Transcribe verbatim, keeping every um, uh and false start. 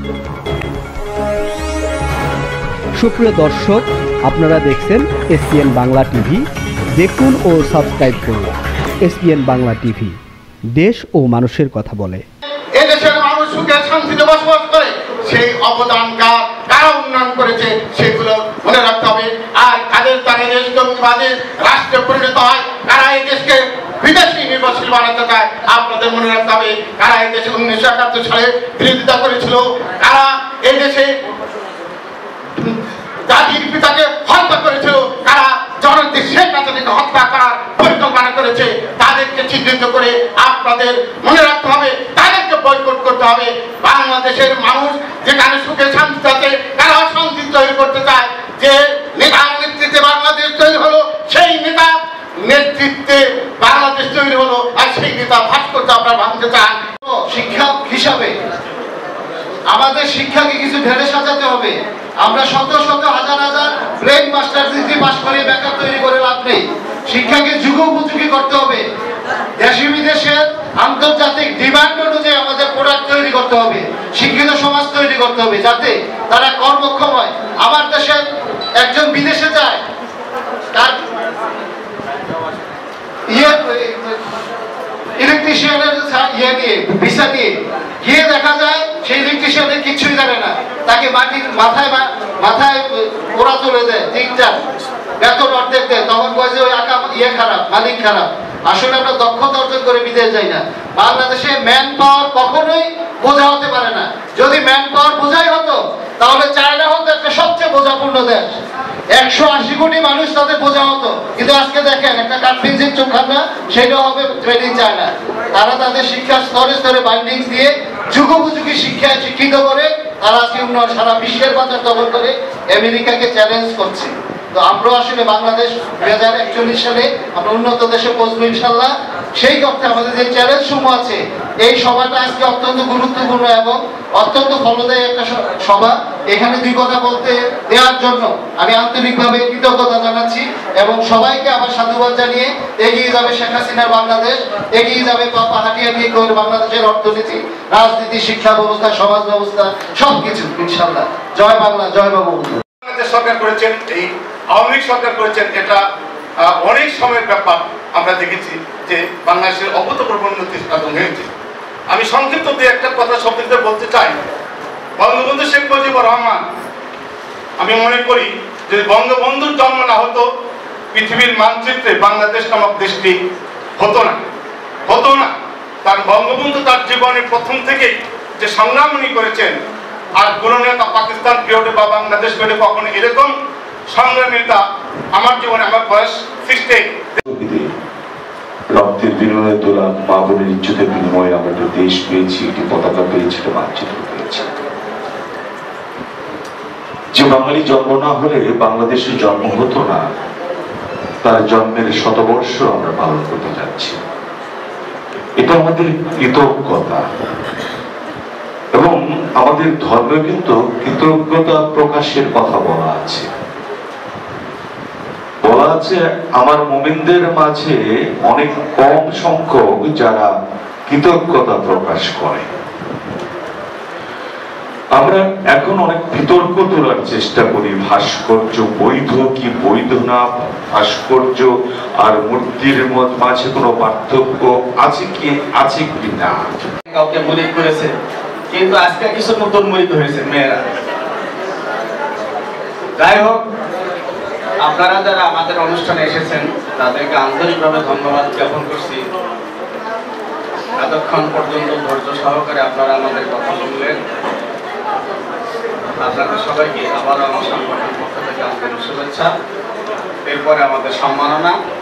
সুপ্রিয় দর্শক, আপনারা দেখছেন এসপিএন বাংলা টিভি। দেখুন ও সাবস্ক্রাইব করুন এসপিএন বাংলা টিভি, দেশ ও মানুষের কথা বলে। এদেশের মানুষ সুখে শান্তিতে বসবাস করে, সেই অবদান কারা উন্নয়ন করেছে সেগুলো মনে রাখতে হবে। আর কাদের দ্বারা দেশ জঙ্গিবাদী রাষ্ট্রে পরিণত হয়, কারা এই দেশকে বিদেশি নির্ভরশীল বানাতে চায় আপনাদের মনে রাখতে হবে। কারা এই দেশে উনিশশো একাত্তর সালে বিরোধিতা করেছিল, কারা এই দেশে জাতির পিতাকে হত্যা করেছিল, কারা জননেত্রী শেখ হাসিনাকে হত্যা করার পরিকল্পনা করেছে, তাদেরকে চিহ্নিত করে আপনাদের মনে রাখতে হবে, তাদেরকে বয়কট করতে হবে। বাংলাদেশের মানুষ যেখানে সুখে শান্তি আছে, কারা অশান্তি তৈরি করতে চায়, যে নেতার নেতৃত্বে বাংলাদেশ তৈরি হলো, সেই নেতা নেতৃত্বে বাংলাদেশ তৈরি হলো, আর সেই নেতা ভাস্কর্য আপনারা ভাঙতে চান। শিক্ষক হিসাবে আমাদের শিক্ষাকে কিছু ঢেলে সাজাতে হবে। আমরা শত শত হাজার হাজার ব্রেন মাস্টার ডিগ্রি পাস করে ব্যাকআপ তৈরি করে লাভ নেই। শিক্ষাকে যুগোপযোগী করতে হবে। দেশি বিদেশের আন্তর্জাতিক ডিমান্ড অনুযায়ী আমাদের প্রোডাক্ট তৈরি করতে হবে, শিক্ষিত সমাজ তৈরি করতে হবে, যাতে তারা কর্মক্ষম হয়। আমার দেশের একজন বিদেশে যায়, তার ইয়ে ইলেকট্রিশিয়ানের ইয়ে নিয়ে ভিসা নিয়ে গিয়ে দেখা যায় সেই ইলেকট্রিশিয়ানের কিছুই জানে না, তাকে মাটির মাথায় মাথায় ওরা তুলে দেয়, তিনটা বেতন অর্ধেক দেয়, তখন কয় যে ওই আঁকা ইয়ে খারাপ, মালিক খারাপ। আসলে আমরা দক্ষতা অর্জন করে বিদেশ যাই না। বাংলাদেশে ম্যান পাওয়ার কখনোই বোঝা হতে পারে না। যদি ম্যান পাওয়ার বোঝাই হতো, তাহলে চায়না হতো একটা সবচেয়ে বোঝাপূর্ণ দেশ, একশো আশি কোটি মানুষ তাদের বোঝা হতো। কিন্তু আজকে দেখেন একটা কাঠপিঞ্জির চোখানা, সেটাও হবে ট্রেনিং চায়না। তারা তাদের শিক্ষার স্তরে স্তরে বাইন্ডিংস দিয়ে যুগোপযোগী শিক্ষায় শিক্ষিত করে তারা আজকে উন্নয়ন সারা বিশ্বের বাজার দখল করে আমেরিকাকে চ্যালেঞ্জ করছে। তো আমরা আসলে বাংলাদেশ দুই হাজার একচল্লিশ সালে আমরা উন্নত দেশে পৌঁছবো ইনশাল্লাহ। সেই অর্থে আমাদের যে চ্যালেঞ্জ সমূহ আছে, এই সভাটা আজকে অত্যন্ত গুরুত্বপূর্ণ এবং অত্যন্ত ফলদায়ী একটা সভা। এখানে দুই কথা বলতে দেওয়ার জন্য আমি আন্তরিকভাবে কৃতজ্ঞতা জানাচ্ছি এবং সবাইকে আবার সাধুবাদ জানিয়ে এগিয়ে যাবে শেখ হাসিনার বাংলাদেশ, এগিয়ে যাবে পাহাড়িয়া নিয়ে করে বাংলাদেশের অর্থনীতি, রাজনীতি, শিক্ষা ব্যবস্থা, সমাজ ব্যবস্থা, সবকিছু ইনশাল্লাহ। জয় বাংলা, জয় বঙ্গবন্ধু। সরকার করেছেন, এই আওয়ামী লীগ সরকার করেছেন, এটা অনেক সময়ের ব্যাপার। আমরা দেখেছি যে বাংলাদেশের অভূতপূর্ব উন্নতি সাধন হয়েছে। আমি সংক্ষিপ্ত দিয়ে একটা কথা শব্দে বলতে চাই। বঙ্গবন্ধু শেখ মুজিবুর রহমান, আমি মনে করি যদি বঙ্গবন্ধুর জন্ম না হতো, পৃথিবীর মানচিত্রে বাংলাদেশ নামক দেশটি হতো না হতো না কারণ বঙ্গবন্ধু তার জীবনের প্রথম থেকেই যে সংগ্রাম উনি করেছেন, আর কোন নেতা পাকিস্তান পিরিয়ডে বা বাংলাদেশ পিরিয়ডে কখনো এরকম সংগ্রামী নেতা আমার জীবনে, আমার বয়স সিক্সটি রক্তের বিনিময়ে তোলা মা বোনের ইজ্জতের বিনিময়ে আমরা একটা দেশ পেয়েছি, একটি পতাকা পেয়েছি, একটা মানচিত্র পেয়েছি। যে বাঙালি জন্ম না হলে বাংলাদেশের জন্ম হতো না, তার জন্মের শতবর্ষ আমরা পালন করতে যাচ্ছি। এটা আমাদের কৃতজ্ঞতা এবং আমাদের ধর্মে কিন্তু কৃতজ্ঞতা প্রকাশের কথা বলা আছে। বলা আছে আমার মুমিনদের মাঝে অনেক কম সংখ্যক যারা কৃতজ্ঞতা প্রকাশ করে। আমরা এখন অনেক বিতর্ক তোলার চেষ্টা করি, ভাস্কর্য বৈধ কি বৈধ না, ভাস্কর্য আর মূর্তির মাঝে কোনো পার্থক্য আছে কি আছে কি না। কাউকে মুরিদ করেছে, কিন্তু আজকে কিছু নতুন মুরিদ হয়েছে মেয়েরা। যাই হোক, আপনারা যারা আমাদের অনুষ্ঠানে এসেছেন তাদেরকে আন্তরিকভাবে ধন্যবাদ জ্ঞাপন করছি। এতক্ষণ পর্যন্ত ধৈর্য সহকারে আপনারা আমাদের কথা শুনলেন। আপনাদের সবাইকে আবারও আমার সংগঠনের পক্ষ থেকে আন্তরিক শুভেচ্ছা। এরপরে আমাদের সম্মাননা।